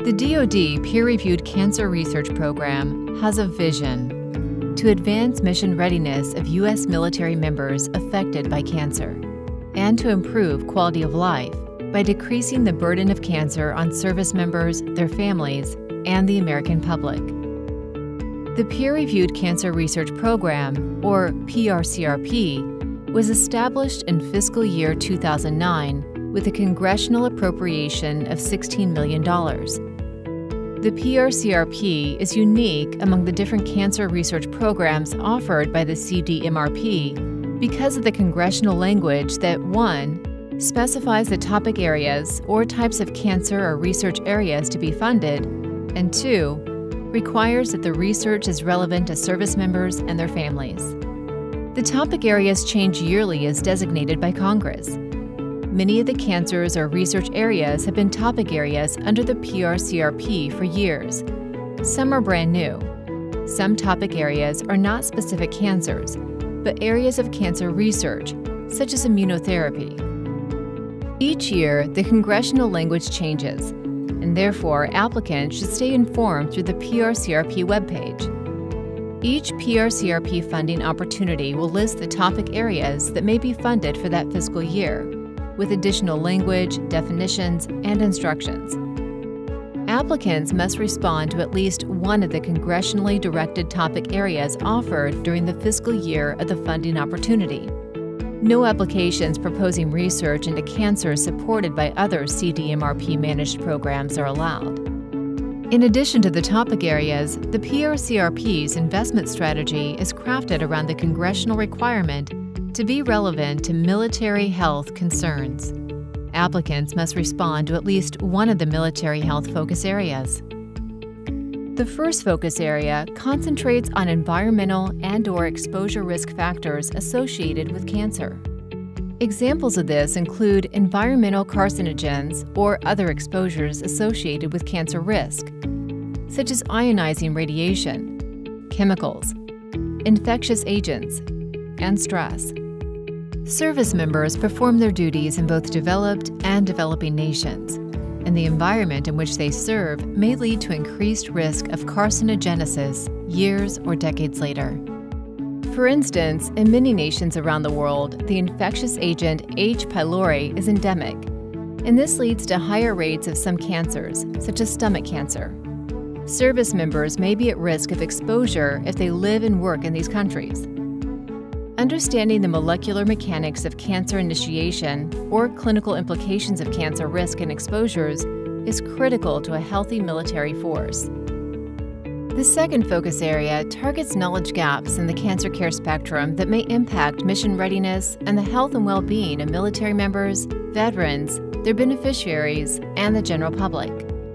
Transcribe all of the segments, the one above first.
The DoD peer-reviewed cancer research program has a vision to advance mission readiness of U.S. military members affected by cancer and to improve quality of life by decreasing the burden of cancer on service members, their families, and the American public. The Peer-Reviewed Cancer Research Program, or PRCRP, was established in fiscal year 2009 with a congressional appropriation of $16 million. The PRCRP is unique among the different cancer research programs offered by the CDMRP because of the congressional language that 1. Specifies the topic areas or types of cancer or research areas to be funded, and 2. Requires that the research is relevant to service members and their families. The topic areas change yearly as designated by Congress. Many of the cancers or research areas have been topic areas under the PRCRP for years. Some are brand new. Some topic areas are not specific cancers, but areas of cancer research, such as immunotherapy. Each year, the congressional language changes, and therefore applicants should stay informed through the PRCRP webpage. Each PRCRP funding opportunity will list the topic areas that may be funded for that fiscal year, with additional language, definitions, and instructions. Applicants must respond to at least one of the congressionally directed topic areas offered during the fiscal year of the funding opportunity. No applications proposing research into cancer supported by other CDMRP managed programs are allowed. In addition to the topic areas, the PRCRP's investment strategy is crafted around the congressional requirement to be relevant to military health concerns. Applicants must respond to at least one of the military health focus areas. The first focus area concentrates on environmental and/or exposure risk factors associated with cancer. Examples of this include environmental carcinogens or other exposures associated with cancer risk, such as ionizing radiation, chemicals, infectious agents, and stress. Service members perform their duties in both developed and developing nations, and the environment in which they serve may lead to increased risk of carcinogenesis years or decades later. For instance, in many nations around the world, the infectious agent H. pylori is endemic, and this leads to higher rates of some cancers, such as stomach cancer. Service members may be at risk of exposure if they live and work in these countries. Understanding the molecular mechanics of cancer initiation or clinical implications of cancer risk and exposures is critical to a healthy military force. The second focus area targets knowledge gaps in the cancer care spectrum that may impact mission readiness and the health and well-being of military members, veterans, their beneficiaries, and the general public.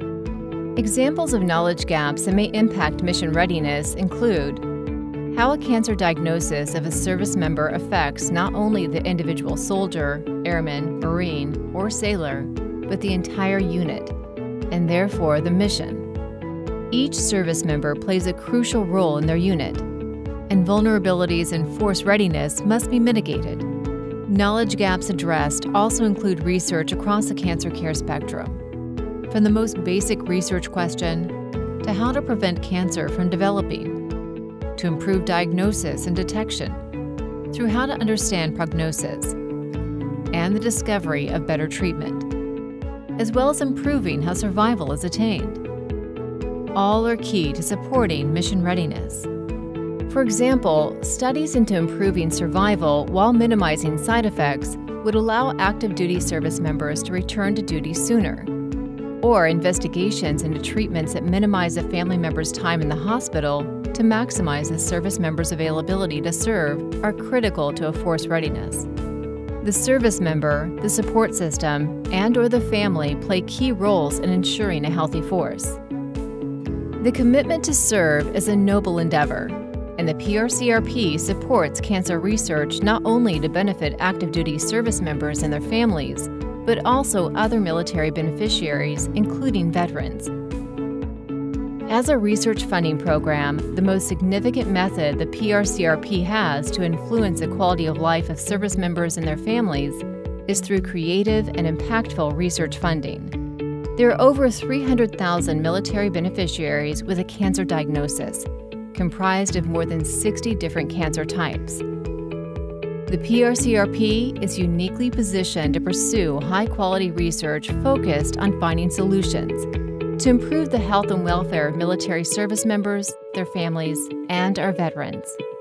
Examples of knowledge gaps that may impact mission readiness include how a cancer diagnosis of a service member affects not only the individual soldier, airman, marine, or sailor, but the entire unit, and therefore the mission. Each service member plays a crucial role in their unit, and vulnerabilities in force readiness must be mitigated. Knowledge gaps addressed also include research across the cancer care spectrum, from the most basic research question to how to prevent cancer from developing, to improve diagnosis and detection, through how to understand prognosis, and the discovery of better treatment, as well as improving how survival is attained. All are key to supporting mission readiness. For example, studies into improving survival while minimizing side effects would allow active duty service members to return to duty sooner, or investigations into treatments that minimize a family member's time in the hospital to maximize the service member's availability to serve are critical to a force readiness. The service member, the support system, and/or the family play key roles in ensuring a healthy force. The commitment to serve is a noble endeavor, and the PRCRP supports cancer research not only to benefit active duty service members and their families, but also other military beneficiaries, including veterans. As a research funding program, the most significant method the PRCRP has to influence the quality of life of service members and their families is through creative and impactful research funding. There are over 300,000 military beneficiaries with a cancer diagnosis, comprised of more than 60 different cancer types. The PRCRP is uniquely positioned to pursue high-quality research focused on finding solutions to improve the health and welfare of military service members, their families, and our veterans.